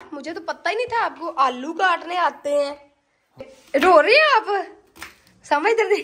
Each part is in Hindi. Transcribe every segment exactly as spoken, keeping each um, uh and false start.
मुझे तो पता ही नहीं था आपको आलू काटने आते हैं। रो रहे हैं आप, समझ दे।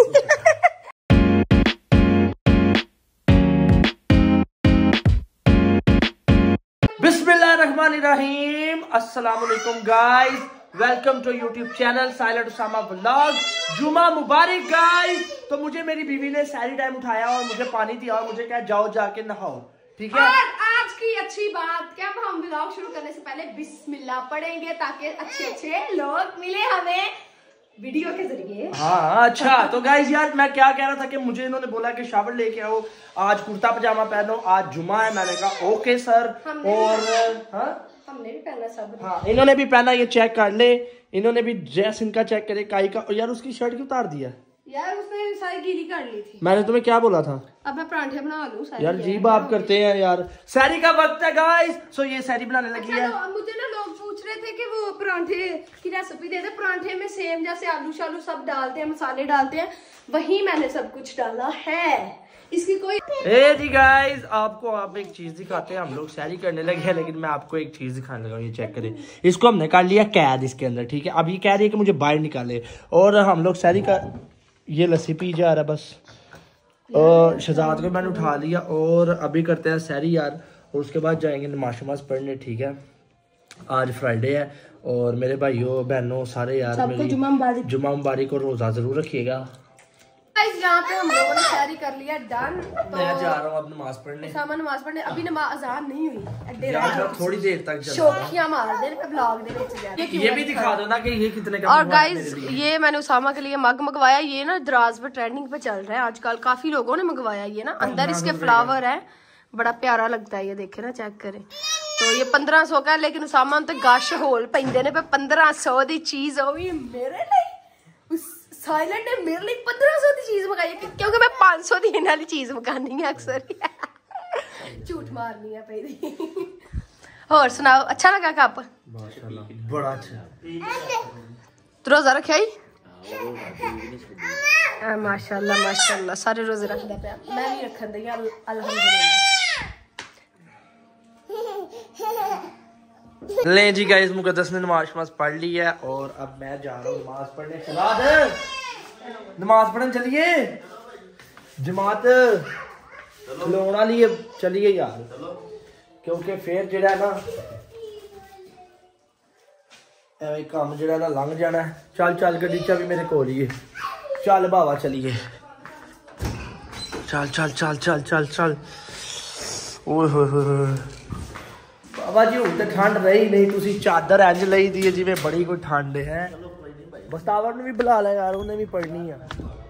बिस्मिल्लाहिर्रहमानिर्रहीम, अस्सलाम वालेकुम guys, welcome to YouTube channel silent Usama vlog. जुमा मुबारक गाइस। तो मुझे मेरी बीवी ने सारी टाइम उठाया और मुझे पानी दिया और मुझे कहा जाओ जाके नहाओ, ठीक है। और आज की अच्छी बात क्या, हम व्लॉग शुरू करने से पहले बिस्मिल्लाह पढ़ेंगे ताकि अच्छे अच्छे लोग मिले हमें वीडियो के जरिए। हाँ अच्छा, तो गाइस यार मैं क्या कह रहा था कि मुझे इन्होंने बोला कि शावर लेके आओ, आज कुर्ता पजामा पहनो, आज जुमा है। मैंने कहा ओके सर। और हाँ हमने भी पहना सब। हाँ इन्होंने भी पहना, ये चेक कर ले। इन्होंने भी ड्रेस इनका चेक करे, काई का। यार उसकी शर्ट क्यों उतार दिया यार, उसने सारी गीली कर ली थी। मैंने तुम्हें क्या बोला था? अब मैं परांठे बना लूं। यार जी बात करते हैं यार। सैरी का वक्त है गाइस, सो ये सैरी बनाने लगी है। अच्छा, मुझे ना लोग पूछ रहे थे कि वो परांठे की रेसिपी दे दे। परांठे में सेम जैसे आलू शालू सब डालते हैं, मसाले डालते हैं, वही मैंने सब कुछ डाला है। इसकी कोई ए जी गाइस, आपको आप एक चीज दिखाते हैं। हम लोग सैरी करने लगे हैं, लेकिन मैं आपको एक चीज दिखाने लगा। ये चेक करें, इसको हमने कर लिया कैद इसके अंदर, ठीक है। अब ये कह रही है कि मुझे बाहर निकाले, और हम लोग सैरी का ये लस्सी पी जा रहा है बस। और शहजाद को मैंने उठा लिया और अभी करते हैं सैरी यार, और उसके बाद जाएंगे नमाज शमाज पढ़ने, ठीक है। आज फ्राइडे है और मेरे भाइयों बहनों सारे यार मेरी जुम्मा मुबारक, जुम्मा मुबारक और रोजा जरूर रखिएगा। यहाँ पे हम लोगों ने तैयारी कर लिया डन। तो मैं जा रहा हूँ अब नमाज पढ़ने। सामान नमाज पढ़ने, अभी नमाज अजान नहीं हुई यार, थोड़ी देर तक शोखियां मार दे ब्लॉग दे विच। ये भी दिखा दो ना कि ये कितने का। और गाइस ये मैंने उसामा के लिए मग मंगवाया। ये ना दराज पे ट्रेंडिंग पे चल रहा है आजकल, काफी लोगों ने मंगवाया। ये ना अंदर इसके फ्लावर है, बड़ा प्यारा लगता है। ये देखे ना, चेक करें। तो ये पंद्रह सौ का है, लेकिन उसामा तो गश होल पैंदे ने पे पंद्रह सौ की चीज हो भी मेरे लिए। साइलेंट ने मेरे लिए पंद्रह सौ की चीज मंगाई, क्योंकि मैं पाँच सौ देने वाली चीज मंगानी है अक्सर। झूठ मारनी है पहले। और सुनाओ, अच्छा लगा कप? माशाल्लाह बड़ा अच्छा। तो रोजा रखा ही? माशाल्लाह माशाल्लाह, सारे रोजे रखदा पे। मैं नहीं रखन दी अल्हम्दुलिल्लाह। ले जी गाइस, मुकद्दस ने नमाज नमाज पढ़ ली है और अब मैं जा रहा हूँ नमाज पढ़ने। चला दे नमाज पढ़ने चलिए, जमात खिलौना लिए चलिए यार, क्योंकि फिर जेड़ा ना एवं काम जेड़ा ना लंघ जाना है। चल चल गड्डी चाबी मेरे कोल ही है, चल बाबा चलिए, चल चल चल चल चल चल। ओए होए होए बाबा जी, हूं तो ठंड रही नहीं, तुसी चादर इंज लई दी है जिवें बड़ी कोई ठंड है। बस्तावर ने भी बुला लिया यार, उन्हें भी पढ़नी है,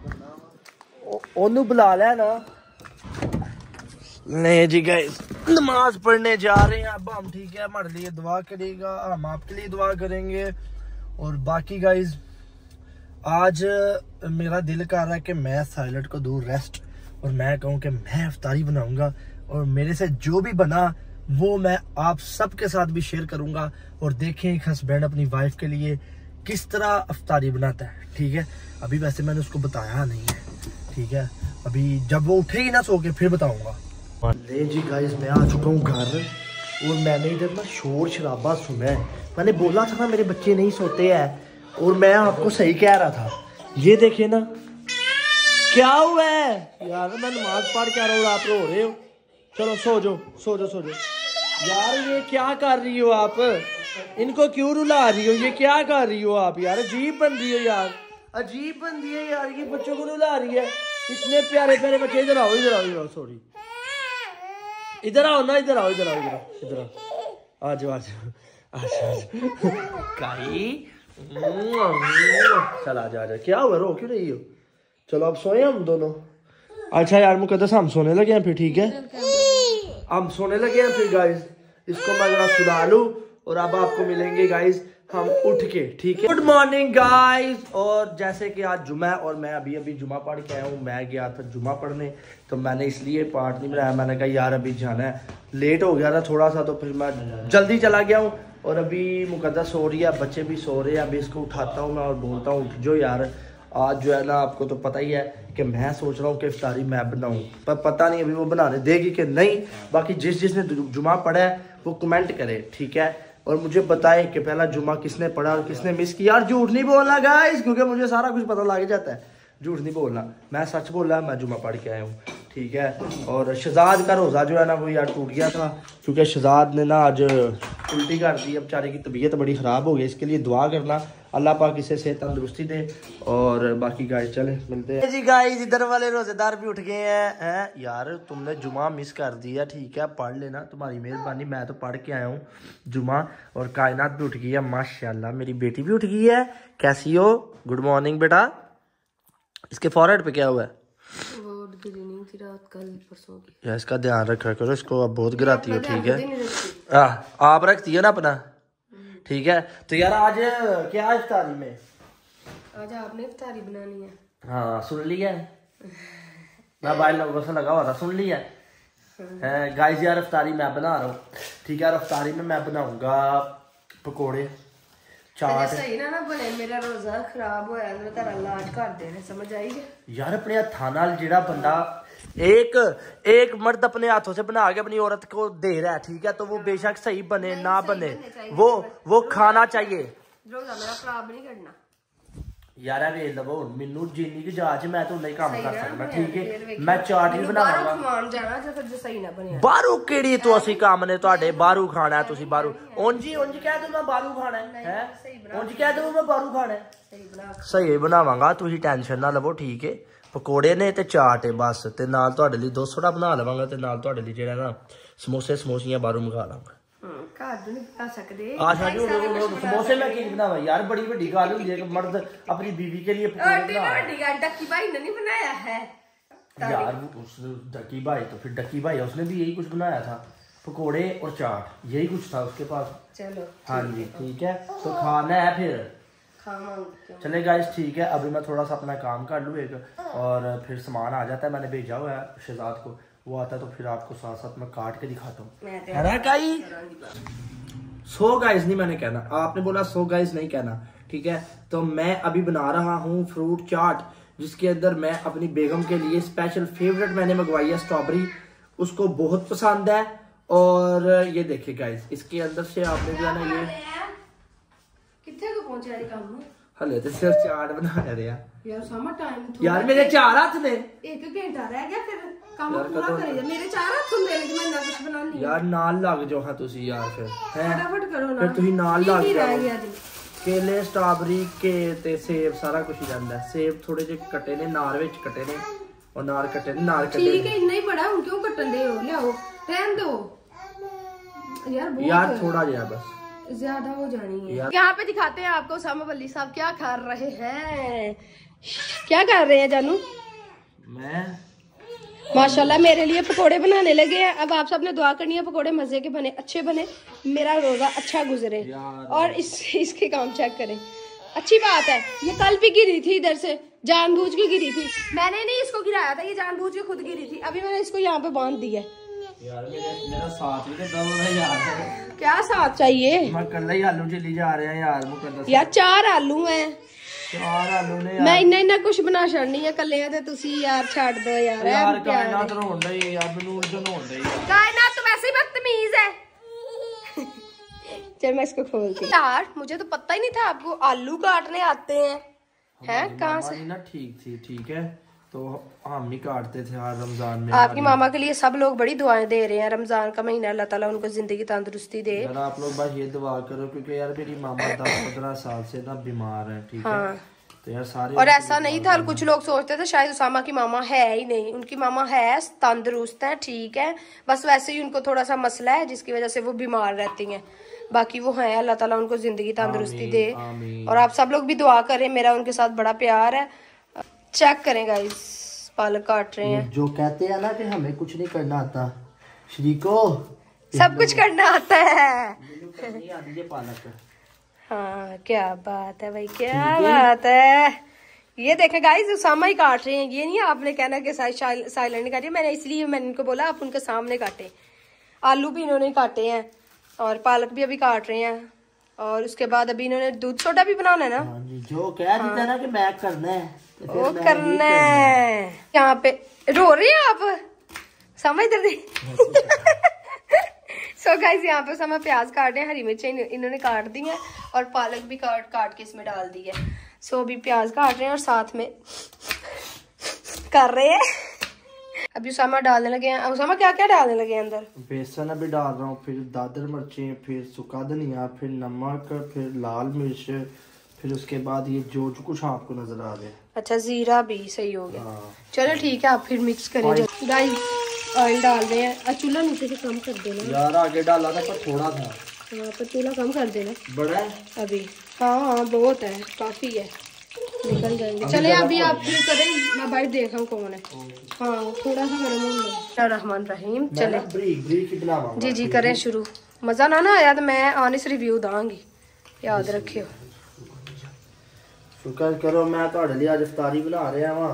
ओनू बुला लिया ना। नहीं जी गाइस, नमाज पढ़ने जा रहे हैं अब हम, ठीक है। हमारे लिए दुआ करेगा, हम आपके लिए दुआ करेंगे। और बाकी गाइस, आज मेरा दिल कर रहा है कि मैं साइलेंट को दूर रेस्ट, और मैं कहूँ कि मैं इफ्तारी बनाऊंगा, और मेरे से जो भी बना वो मैं आप सबके साथ भी शेयर करूंगा। और देखें एक हस्बैंड अपनी वाइफ के लिए किस तरह इफ्तारी बनाता है, ठीक है। अभी वैसे मैंने उसको बताया नहीं है, ठीक है। अभी जब वो उठेगी ना सो के फिर बताऊंगा। ले जी गाइस, मैं आ चुका हूँ घर, और मैंने इधर ना शोर शराबा सुना है। मैंने बोला था ना मेरे बच्चे नहीं सोते हैं, और मैं आपको सही कह रहा था। ये देखे ना क्या हुआ है यार, मैं नमाज पढ़ के आ रहा हूँ, आप रो रहे हो। चलो सो जाओ सो जाओ सो जाओ यार। ये क्या कर रही हो आप? इनको क्यों रुला रही हो? ये क्या कर रही हो आप यार? अजीब बन रही हो यार, अजीब बन रही है यार। ये बच्चों को रुला रही है, इतने प्यारे प्यारे बच्चे। इधर आओ इधर आओ इधर आओ, सॉरी, इधर आओ ना, इधर आओ इधर आओ इधर आओ इधर आओ, आ जाओ आ जाओ आ जाओ काई। चल आ जा आ जा। क्या हुआ, रो क्यों रही हो? चलो अब सोए हम दोनों। अच्छा यार मुकद्दस, हम सोने लगे हैं फिर, ठीक है। हम सोने लगे हैं फिर गाइस, इसको मैं जरा सुला लूं और अब आपको मिलेंगे गाइस हम उठ के, ठीक है। Good morning guys. और जैसे कि आज जुमा है और मैं अभी अभी जुमा पढ़ के आया हूँ। मैं गया था जुमा पढ़ने, तो मैंने इसलिए पार्ट नहीं बनाया। मैंने कहा यार अभी जाना है, लेट हो गया था थोड़ा सा, तो फिर मैं जल्दी चला गया हूँ। और अभी मुकद्दस सो रही है, बच्चे भी सो रहे हैं। अभी इसको उठाता हूँ मैं और बोलता हूँ उठ जो यार। आज जो है ना, आपको तो पता ही है कि मैं सोच रहा हूँ कि इफ्तारी मैं बनाऊँ, पर पता नहीं अभी वो बनाने देगी कि नहीं। बाकी जिस जिसने जुमा पढ़ा है वो कमेंट करे, ठीक है। और मुझे बताए कि पहला जुमा किसने पढ़ा और किसने मिस किया। और झूठ नहीं बोलना गाइस, क्योंकि मुझे सारा कुछ पता लग जाता है। झूठ नहीं बोलना, मैं सच बोला, मैं जुमा पढ़ के आया हूँ, ठीक है। और शहजाद का रोज़ा जो है ना वो यार टूट गया था, क्योंकि शहजाद ने ना आज उल्टी कर दी। अब बेचारे की तबीयत बड़ी ख़राब हो गई, इसके लिए दुआ करना, अल्लाह पाक इसे सेहत तंदुरुस्ती दे। और बाकी गाइस चले मिलते हैं जी। गाइस इधर वाले रोजेदार भी उठ गए हैं हैं यार, तुमने जुमा मिस कर दिया, ठीक है, पढ़ लेना, तुम्हारी मेहरबानी, मैं तो पढ़ के आया हूँ जुमा। और कायनात भी उठ गई है माशाल्लाह, मेरी बेटी भी उठ गई है। कैसी हो? गुड मॉर्निंग बेटा। इसके फॉरहेड पे क्या हुआ है? रात कल परसों की। यार इसका ध्यान रखा करो, इसको अब बहुत गिराती हो, ठीक है। आ, आप रखती हो ना अपना, ठीक है। तो यार आज क्या है इफ्तारी में? आज आपने इफ्तारी बनानी है। हाँ सुन लिया है, मैं भाई लोगों से लगा हुआ था, सुन लिया है। गाइस यार इफ्तारी मैं बना रहा हूँ, ठीक है। इफ्तारी में मैं बनाऊंगा पकोड़े, चाट। सही ना ना बने, मेरा रोजा खराब होया, मैं तेरा इलाज कर देने, समझ आई यार। अपने हत्थां नाल जेड़ा बंदा एक एक मर्द अपने हाथों से बना के अपनी औरत को दे रहा है, ठीक है, तो वो बेशक सही बने ना बने, वो वो खाना चाहिए। रोजा मेरा खराब नहीं करना यार। वेख लवो मैनू जिन्नी की जांच, मैं तो नहीं काम कर सकता, ठीक है। मैं चाट भी बनावांगा। बारू केड़ी तो असि काम ने तुहाडे, बारू खाना है तुसी बारू। उंजी उंजी कह दो मैं बारू खाना है, हैं उंजी कह दो मैं बारू खाना है, सही बनावांगा, तुसी टेंशन ना लवो, ठीक है। पकोड़े ने ते चाट है बस, ते नाल तुहाडे लई दो सोडा बना लवांगा, ते नाल तुहाडे लई जेड़ा ना समोसे समोसियां बारू मंगा लांगा। समोसे मैं की बनावा यार, बड़ी बड़ी गल होंदी है कि मर्द अपनी बीवी के लिए डक्की भाई ने नहीं बनाया है यार। उस डक्की भाई तो फिर डक्की भाई उसने भी यही कुछ बनाया था, पकोड़े और चाट, यही कुछ था उसके पास। चलो हाँ जी ठीक है, तो खाना है फिर चले गाइस, ठीक है। अभी मैं थोड़ा सा अपना काम कर लूँ एक, और फिर सामान आ जाता है, मैंने भेजा हुआ है शहजाद को, वो आता है तो फिर आपको साथ साथ मैं काट के दिखाता हूँ, है ना गाइस। सो गाइस नहीं मैंने कहना, आपने बोला सो गाइस नहीं कहना, ठीक है। तो मैं अभी बना रहा हूँ फ्रूट चाट, जिसके अंदर मैं अपनी बेगम के लिए स्पेशल फेवरेट मैंने मंगवाई है स्ट्रॉबेरी, उसको बहुत पसंद है। और ये देखिए गाइस, इसके अंदर से आपने जो है ना ये कितने को पहुंचा है काम में, हले तो सिर्फ चाट बना रहे हैं यार। सामा टाइम यार मेरे चार हाथ ने, एक घंटा रह गया फिर काम पूरा करेगा। मेरे चार हाथ सुन ले, मैं ना कुछ बनानी यार नाल लग जाओ हां तुसी यार, फिर फटाफट करो ना, फिर तुसी नाल लग जाओ। केले स्ट्रॉबेरी के ते सेब सारा कुछ ही रहंदा है। सेब थोड़े जे कटे ने, नार विच कटे ने, और नार कटे ने, नार कटे ठीक है। इतना ही बड़ा हूं, क्यों कटन दे हो, लियाओ रहन दो यार, बहुत यार थोड़ा जिहा बस ज्यादा हो जानी है। यहाँ पे दिखाते हैं आपको उसामा वली साहब क्या खा रहे हैं। क्या कर रहे हैं जानू? मैं माशाल्लाह मेरे लिए पकोड़े बनाने लगे हैं। अब आप सबने दुआ करनी है पकोड़े मजे के बने, अच्छे बने, मेरा रोजा अच्छा गुजरे। और इस इसके काम चेक करें, अच्छी बात है। ये कल भी गिरी थी इधर से, जानबूझ के गिरी थी, मैंने नहीं इसको गिराया था, ये जानबूझ के खुद गिरी थी। अभी मैंने इसको यहाँ पे बांध दिया। यार मेरे, मेरा साथ भी तो है यार। क्या साथ चाहिए? मैं कल ही आलू चली जा रहे हैं यार, मुकद्दस यार चार आलू हैं, चार आलू ने यार। मैं इन्ना इन्ना कुछ बना छड़नी है कल्ले ते तुसी यार छाड़ दो यार। यार कायनात रोन रही यार, मैनू उलझन होन रही है। कायनात तो वैसे ही बदतमीज है। चल मैं इसको खोलती हूं यार, मुझे तो पता ही नहीं था आपको आलू काटने आते हैं। हैं कहां से ना? ठीक थी, ठीक है, तो हम ही काटते थे यार रमजान में। आपकी मामा के लिए सब लोग बड़ी दुआएं दे रहे हैं, रमजान का महीना, अल्लाह ताला उनको जिंदगी तंदुरुस्ती दे। यार आप लोग बस ये दुआ करो, क्योंकि यार मेरी मामा दस पंद्रह साल से ना बीमार है, ठीक है। हाँ। तो यार सारे, और ऐसा नहीं था, कुछ लोग सोचते थे शायद उसामा की मामा है ही नहीं, उनकी मामा है, तंदुरुस्त है, ठीक है, बस वैसे ही उनको थोड़ा सा मसला है जिसकी वजह से वो बीमार रहती हैं, बाकी वो है, अल्लाह ताला उनको जिंदगी तंदुरुस्ती दे। और आप सब लोग भी दुआ करें, मेरा उनके साथ बड़ा प्यार है। चेक करें गाइस, पालक काट रहे हैं। जो कहते हैं ना कि हमें कुछ नहीं करना आता, शरीको सब कुछ करना आता है। पालक, हाँ क्या बात है भाई, क्या बात है। ये देखे गाइस, उसामा ही काट रहे हैं, ये नहीं आपने कहना कि साइलेंट काटिए, मैंने इसलिए मैंने इनको बोला आप उनके सामने काटे। आलू भी इन्होंने काटे हैं और पालक भी अभी काट रहे हैं, और उसके बाद अभी इन्होंने दूध सोडा भी बनाना है ना। हाँ जी, जो कह हाँ। देता ना कि मैं करना है तो वो करना है। यहाँ पे रो रहे हैं आप, समझ दे सो गाइस यहाँ पे उसामा प्याज काट रहे हैं, हरी मिर्चें इन्होंने काट दी हैं और पालक भी काट काट के इसमें डाल दी है। सो अभी प्याज काट रहे हैं और साथ में कर रहे हैं। अभी उसामा डालने लगे हैं। उसामा क्या क्या डालने लगे हैं अंदर? बेसन अभी डाल रहा हूँ, फिर दादर मिर्चें, फिर सूखा धनिया, फिर नमक, फिर लाल मिर्च, फिर उसके बाद ये जो जो कुछ आपको नजर आ रहा है। अच्छा जीरा भी सही हो गया। चलो ठीक है, आप फिर मिक्स करें। गाइस ऑयल डाल रहे हैं। चूल्हा नीचे से कम कर देना यार, आगे डाला था पर थोड़ा था। हाँ पर चूल्हा कम कर देना। बड़ा है अभी? हाँ हाँ बहुत है, काफी है, निकल जाएंगे। चले अभी आप करें, मैं बाइट देख रहा हूँ कौन है। हाँ थोड़ा सा गर्म हो। रहमान रहीम। चले ब्रीक ब्रीक जी जी करें शुरू। मजा ना ना आया तो मैं ऑनेस्ट रिव्यू दांगी, याद रखियो। शुक्र करो मैं ਤੁਹਾਡੇ ਲਈ ਅੱਜ ਇਫਤਾਰੀ ਬਣਾ ਰਿਹਾ ਵਾਂ।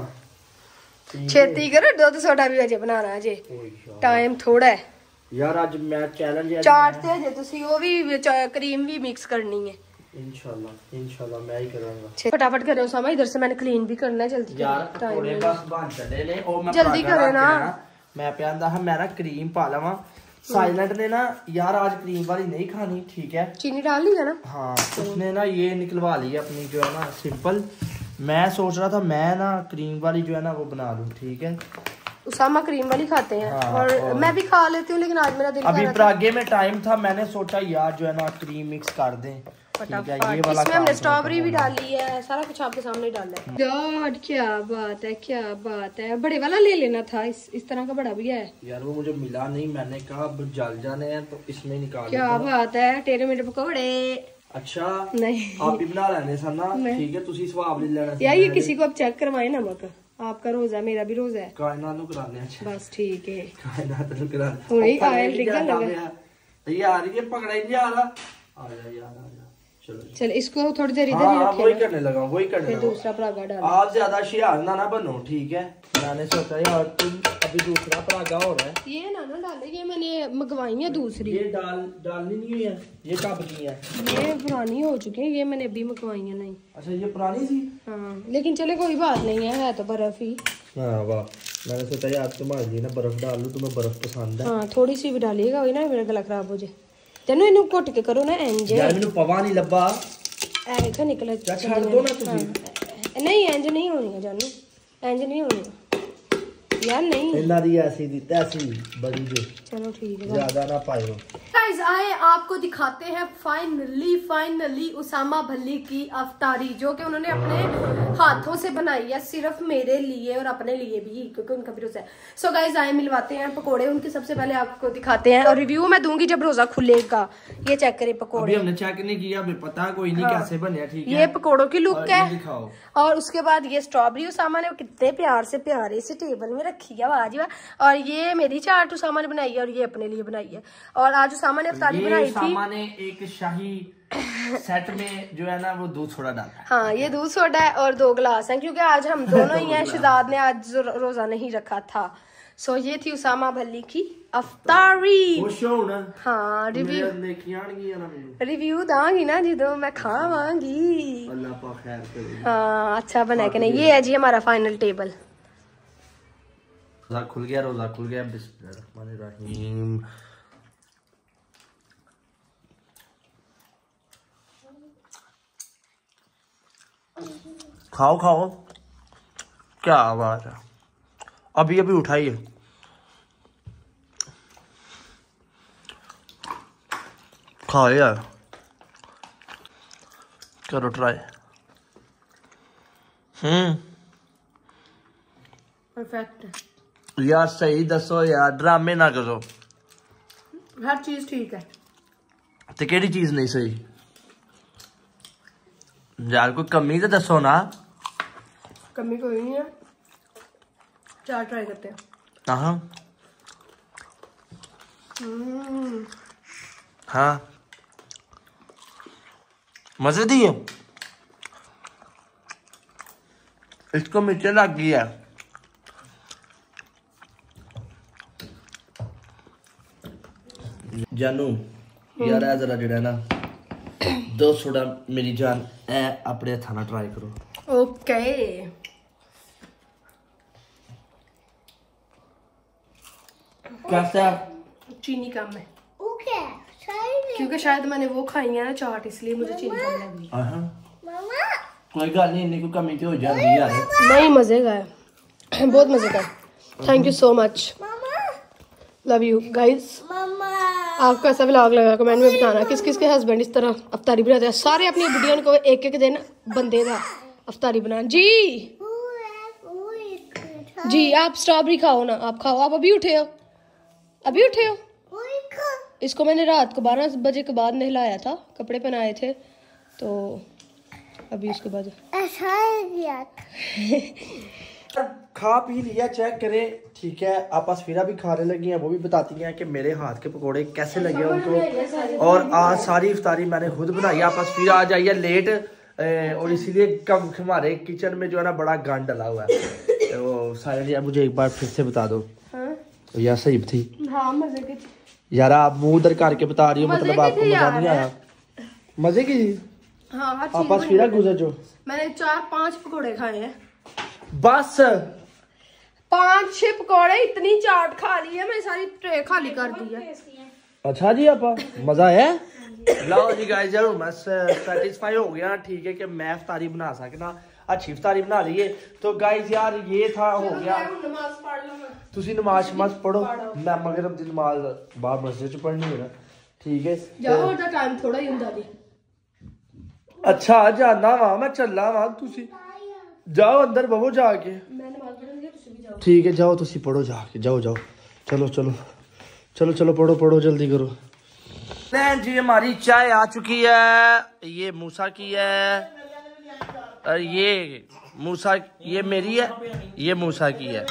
ਛੇਤੀ ਕਰੋ, ਦੁੱਧ ਸੋਡਾ ਵੀ ਅਜੇ ਬਣਾਣਾ ਅਜੇ ਟਾਈਮ ਥੋੜਾ ਹੈ ਯਾਰ। ਅੱਜ ਮੈਂ ਚੈਲੰਜ ਹੈ ਚਾਟ ਤੇ ਅਜੇ ਤੁਸੀਂ ਉਹ ਵੀ ਕਰੀਮ ਵੀ ਮਿक्स करनी है। इंशाल्लाह इंशाल्लाह मैं ही करूंगा। फटाफट करो उसामा, इधर से मैंने क्लीन भी करना है। जल्दी यार थोड़े बस बन चले ने ओ मैं जल्दी करो ना। मैं प्यादा है मैं ना क्रीम पा लवा। साइलेंट ने ना यार आज क्रीम वाली नहीं खानी, ठीक है? चीनी डाल ली है ना? हाँ उसने ना ये निकलवा ली अपनी जो है ना सिंपल। मैं सोच रहा था मैं ना क्रीम वाली जो है ना वो बना लूं, ठीक है? उसामा क्रीम वाली खाते हैं। हाँ, और, और मैं भी खा लेती हूँ, लेकिन आज मेरा दिल अभी परागे में टाइम था, मैंने सोचा यार जो है ना क्रीम मिक्स कर दें। इसमें हमने स्ट्रॉबेरी भी डाली है, सारा कुछ आपके सामने डाला है। गॉड क्या बात है, क्या बात है। बड़े वाला ले लेना था, इस इस तरह का बड़ा भी है यार। वो मुझे मिला नहीं, मैंने कहा अब जल जाने हैं तो इसमें निकाल। क्या बात है, टेढ़े मेढ़े पकौड़े। अच्छा नहीं आप ही बना लेने सर ना, ठीक है? तुसी स्वाब ले लेना यार। ये किसी को अब चेक करवाए नमक। आपका रोजा मेरा भी रोजा है। कायनात नु कराने अच्छा बस ठीक है। कायनात नु कराने थोड़ी ऑयल निकल लगा यार, ये पकड़ा ही नहीं आ रहा। आ जा यार, आ जा। चलो चल इसको थोड़ी देर इधर ही रखें। वही करने लगा, वही करने लगा। दूसरा परागा डाल। आप ज्यादा शियार ना ना बनो, ठीक है? मैंने सोचा यार तुम अभी दूसरा परागा हो रहा है। ये ना ना डाले, ये मैंने मंगवाई है दूसरी। ये डाल डालनी नहीं हुई है, ये कब की है? ये पुरानी हो चुकी है, ये मैंने अभी मंगवाई है। नहीं अच्छा ये पुरानी थी। हाँ लेकिन चले कोई बात नहीं है, है तो बर्फ ही। हाँ वाह, मैंने सोचा यार तुम्हारे लिए ना बर्फ डाल लूं, तुम्हें बर्फ पसंद है। हाँ थोड़ी सी भी डालिएगा, वही ना मेरा गला खराब हो जाए। तेनू इनू घुट के करो ना इंज। यार मैंने पवा नहीं लब्बा ऐ तो निकल छाड़ दो ना तुसी। नहीं इंज नहीं होनी है जानू, इंज नहीं होनी यार। नहीं इन्ना दी ऐसी दी तैसी बड़ी जो। चलो ठीक है, ज्यादा ना पायो। गाइस आए आपको दिखाते हैं फाइनली फाइनली उसामा भल्ली की अफ्तारी, जो कि उन्होंने अपने हाथों से बनाई है, सिर्फ मेरे लिए और अपने लिए भी, क्योंकि उनका भी रोजा है। सो गाइस आए मिलवाते हैं पकोड़े उनके। सबसे पहले आपको दिखाते हैं और रिव्यू मैं दूंगी जब रोजा खुलेगा। ये चेक करें पकोड़े। अभी हमने चेक नहीं किया, अभी पता कोई नहीं हाँ। कैसे बने, ठीक है? ये पकोड़ों की लुक है। और उसके बाद ये स्ट्रॉबेरी उसामा ने कितने प्यार से प्यारे से टेबल में रखी है, वाह। और ये मेरी चाट उसामा ने बनाई है और ये अपने लिए बनाई है। और आज उसामा ने अफ्तारी बनाई थी। उसामा ने एक शाही सेट में जो है ना वो दूध सोडा डाला। हाँ ये दूध सोडा है और दो गिलास हैं, क्योंकि आज हम दोनों ही हैं। शहजाद ने आज रोजा नहीं रखा था। सो ये थी उसामा भल्ली की अफ्तारी। हाँ रिव्यू रिव्यू दांगी ना जो मैं खावांगी। हाँ अच्छा बना के नहीं। ये है जी हमारा फाइनल टेबल। रोजा खुल गया, रोजा खुल गया। बिस्मिल्लाहिर्रहमानिर्रहीम। खाओ खाओ, क्या आवाज है। अभी अभी उठाइए। खाओ यार, करो ट्राई। हम्म परफेक्ट यार। सही दसो यार, ड्रामे ना करो। हर चीज ठीक है तो केड़ी चीज नहीं सही यार? कोई कमी तो दसो ना। कमी कोई नहीं है, चार ट्राई करते हैं। हाँ हाँ मजे दी है। इसको मिर्चें लग गई है। जानू यार है जरा जड़ा ना दो सोडा मेरी जान ए अपने हथा ना ट्राई करो। ओके कैसा? चीनी कम है। ओके क्योंकि शायद मैंने वो खाई है ना चाट, इसलिए मुझे चीनी कम लगी। कोई गल नहीं, इन्नी कोई कमी तो हो जाती है यार। नहीं, मजे का है, बहुत मजे का। Thank you so much, love you guys. आपको ऐसा व्लॉग लगा कमेंट में बताना किस किस के हस्बैंड इस तरह अफ्तारी बनाते हैं। सारे अपनी बुढ़िया को एक एक दिन बंदे का अफ्तारी बना। जी जी आप स्ट्रॉबेरी खाओ ना, आप खाओ। आप अभी उठे हो? अभी उठे हो? इसको मैंने रात को बारह बजे के बाद नहलाया था, कपड़े पहनाए थे, तो अभी उसके बाद खा पी लिया, चेक करें, ठीक है। आप असफीरा भी खाने लगी हैं, वो भी बताती हैं कि मेरे हाथ के पकोड़े कैसे लगे उनको। और आज सारी इफ्तारी मैंने खुद बनाई। आप असफीरा आ जाइए लेट, और इसीलिए कम हमारे किचन में जो है ना बड़ा गंद डला हुआ है। तो सारे मुझे एक बार फिर से बता दो। हाँ? यार सही थी। हाँ, मजे की थी यार। आप मुंह उधर करके बता रही हो, मतलब आपको मजा नहीं आया? मजे की थी। हाँ, आप असफीरा गुजर जो। मैंने चार पांच पकोड़े खाए हैं, बस पांच छह पकोड़े, इतनी चाट खा ली है, मैं सारी ट्रे खाली कर दी है। अच्छा जी, आप मजा है? लाओ जी गाइस, जरूर मैं सैटिस्फाई हो गया, ठीक है, कि मैं इफ्तारी बना सकना, अच्छी इफ्तारी बना ली है। तो गाइस यार ये था, हो गया। तुसी नमाज शमाज पढ़ो, मैं मगरिब दी नमाज बाहर मस्जिद च पढ़नी है ना, ठीक है। जाओ, दा टाइम थोड़ा ही हुंदा जी। अच्छा जाना वा, मैं चलना वा, तुसी जाओ अंदर बवो जाके। मैं नमाज पढ़ूंगी, तुसी भी जाओ। ठीक है, जाओ तुसी पढ़ो जाके, जाओ जाओ, चलो चलो चलो चलो पढ़ो पढ़ो, जल्दी करो। जी हमारी चाय आ चुकी है, ये मूसा की है, और ये मूसा, ये मेरी है, ये मूसा की है।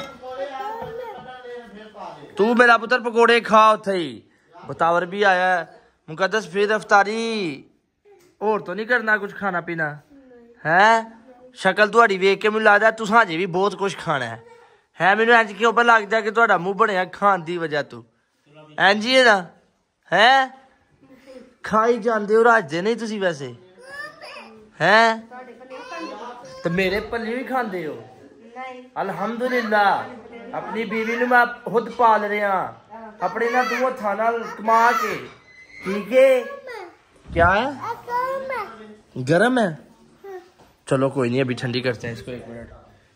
तू मेरा पुत्र पकोड़े खा थे, बतावर भी आया है। मुकद्दस फिर अफ्तारी और तो नहीं करना कुछ खाना पीना है? शक्ल तुहाडी वेख के मैनूं लगदा तुसां अजे भी बहुत कुछ खाना है है मैनूं इंज क्यों पता लगदा कि तुहाडा मूंह बनिया खाण दी वजह तू इंज ही है ना है? खाई जांदे हो, रजदे नहीं तुसीं वैसे हैं? तो मेरे पल्ले भी खांदे हो? अल्हम्दुलिल्लाह, अपनी बीवी नूं मैं खुद पाल रहा, अपने ना दो हत्थां नाल कमा के, ठीक है। क्या है? गरम है? चलो कोई नहीं, अभी ठंडी करते हैं इसको, एक मिनट।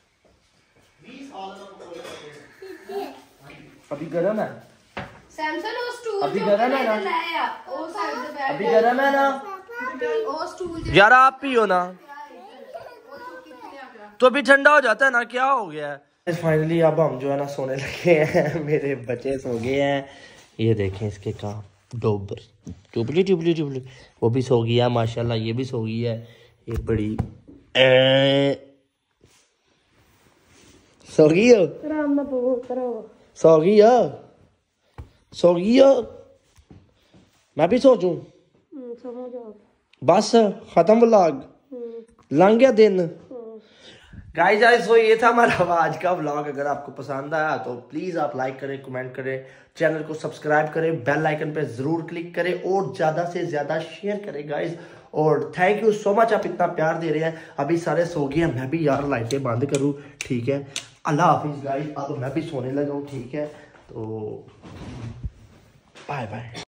अभी गरम है? अभी गरम है ना? अभी गरम है ना? यार आप पियो ना, तो अभी ठंडा हो जाता है ना, क्या हो गया है? फाइनली अब हम जो है ना सोने लगे हैं, मेरे बच्चे सो गए हैं। ये देखें इसके काम, डोबर टुबली टुबली टुबली, वो भी सो गया माशाल्लाह, ये भी सो गई है। ये बड़ी सो गई हो, सो गई हो, सो गई हो, मैं भी सोचूं। बस खत्म व्लॉग, लंघ गया दिन। गाइस गाइस सो ये था हमारा आज का व्लॉग। अगर आपको पसंद आया तो प्लीज आप लाइक करें, कमेंट करें, चैनल को सब्सक्राइब करें, बेल आइकन पे जरूर क्लिक करें और ज्यादा से ज्यादा शेयर करें गाइस। और थैंक यू सो मच, आप इतना प्यार दे रहे हैं। अभी सारे सो गए हैं, मैं भी यार लाइटें बंद करूँ, ठीक है। अल्लाह हाफिज गाइस, अब मैं भी सोने लगा हूँ, ठीक है। तो बाय बाय।